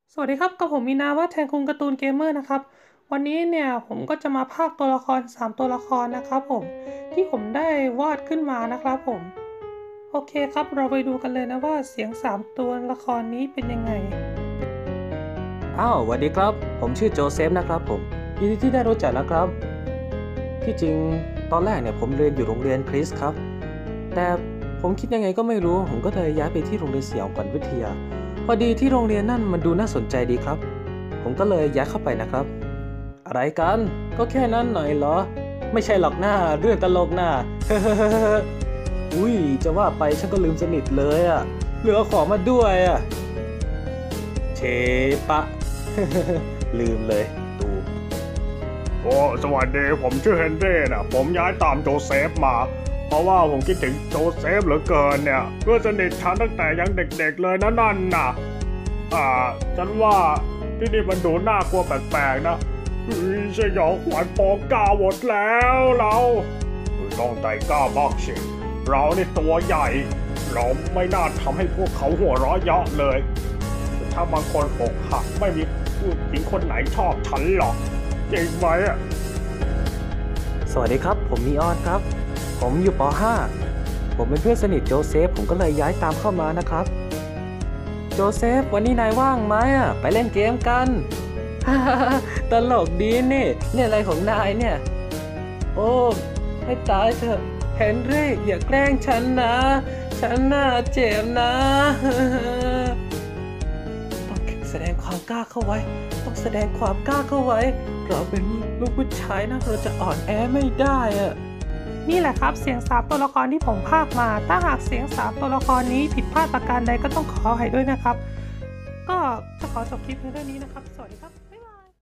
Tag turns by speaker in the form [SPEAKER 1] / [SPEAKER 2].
[SPEAKER 1] สวัสดีครับกับผมมีนาว่าแทนคุงการ์ตูนเกมเมอร์นะครับวันนี้เนี่ยผมก็จะมาพากย์ตัวละคร3ตัวละครนะครับผมที่ผมได้วาดขึ้นมานะครับผมโอเคครับเราไปดูกันเลยนะว่าเสียง3ตัวละครนี้เป็นยังไง
[SPEAKER 2] สวัสดีครับผมชื่อโจเซฟนะครับผมยินดีที่ได้รู้จักนะครับที่จริงตอนแรกเนี่ยผมเรียนอยู่โรงเรียนคริสครับแต่ผมคิดยังไงก็ไม่รู้ผมก็เลยย้ายไปที่โรงเรียนสยามขวัญวิทยาพอดีที่โรงเรียนนั่นมันดูน่าสนใจดีครับผมก็เลยย้ายเข้าไปนะครับอะไรกันก็แค่นั้นหน่อยเหรอไม่ใช่หรอกหน้าเรื่องตลกหน้า อุ้ยจะว่าไปฉันก็ลืมสนิทเลยอะเหลือของมาด้วยอะเชปะ ลืมเลยตู
[SPEAKER 3] โอ้สวัสดีผมชื่อเฮนรี่นะผมย้ายตามโจเซฟมาเพราะว่าผมคิดถึงโจเซฟเหลือเกินเนี่ยเพื่อนสนิทฉันตั้งแต่ยังเด็กๆเลยนะนั่นน่ะฉันว่าที่นี่มันดูน่ากลัวแปลกๆนะสยองขวัญปองกาหมดแล้วเราต้องใจกล้าบ้างสิเรานี่ตัวใหญ่เราไม่น่าทำให้พวกเขาหัวเราะเยาะเลยถ้าบางคนอกหักไม่มีผู้หญิงคนไหนชอบฉันหรอกจริงไหมอ่ะ
[SPEAKER 2] สวัสดีครับผมมีออนครับผมอยู่ป .5 ผมเป็นเพื่อนสนิทโจเซฟผมก็เลยย้ายตามเข้ามานะครับโจเซฟวันนี้นายว่างไหมไปเล่นเกมกัน ตลกดีนี่เนี่ยอะไรของนายเนี่ยโอ้ให้ตายเถอะเฮนรี่อย่าแกล้งฉันนะฉันน่าเจ็บนะ ต้องแสดงความกล้าเข้าไว้ต้องแสดงความกล้าเข้าไว้เราเป็นลูกผู้ชายนะเราจะอ่อนแอไม่ได้อะ
[SPEAKER 1] นี่แหละครับเสียง3ตัวละครที่ผมพากย์มาถ้าหากเสียง3ตัวละครนี้ผิดพลาดประการใดก็ต้องขออภัยด้วยนะครับก็จะขอจบคลิปเพียงเท่านี้นะครับสวัสดีครับบ๊ายบาย